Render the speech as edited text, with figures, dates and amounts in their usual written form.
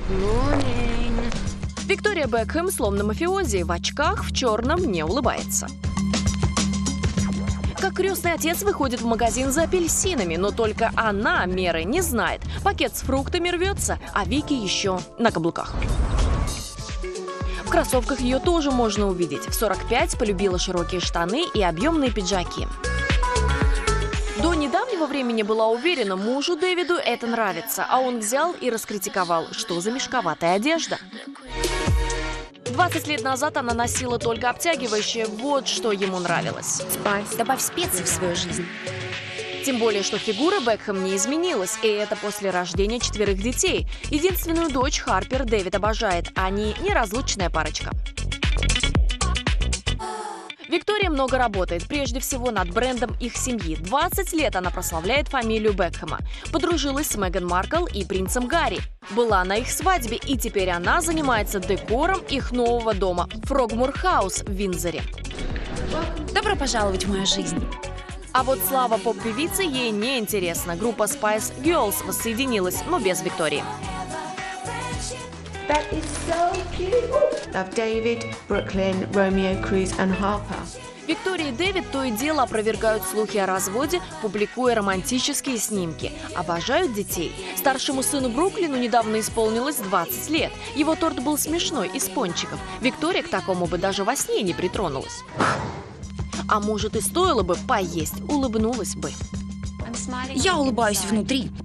Виктория Бекхэм, словно мафиози, в очках, в черном, не улыбается. Как крестный отец выходит в магазин за апельсинами, но только она меры не знает. Пакет с фруктами рвется, а Вики еще на каблуках. В кроссовках ее тоже можно увидеть. В 45 полюбила широкие штаны и объемные пиджаки. До недавнего времени была уверена, мужу Дэвиду это нравится, а он взял и раскритиковал, что за мешковатая одежда. 20 лет назад она носила только обтягивающее, вот что ему нравилось. Добавь специи в свою жизнь. Тем более, что фигура Бекхэм не изменилась, и это после рождения 4 детей. Единственную дочь Харпер Дэвид обожает, они неразлучная парочка. Виктория много работает, прежде всего над брендом их семьи. 20 лет она прославляет фамилию Бекхэма. Подружилась с Меган Маркл и принцем Гарри. Была на их свадьбе, и теперь она занимается декором их нового дома Фрогмур Хаус в Виндзоре. Добро пожаловать в мою жизнь. А вот слава поп-певицы ей не интересна. Группа Spice Girls воссоединилась, но без Виктории. That is so cute. Love David, Brooklyn, Romeo, Cruz and Harper. Виктория и Дэвид то и дело опровергают слухи о разводе, публикуя романтические снимки. Обожают детей. Старшему сыну Бруклину недавно исполнилось 20 лет. Его торт был смешной, из пончиков. Виктория к такому бы даже во сне не притронулась. А может, и стоило бы поесть, улыбнулась бы. Я улыбаюсь внутри,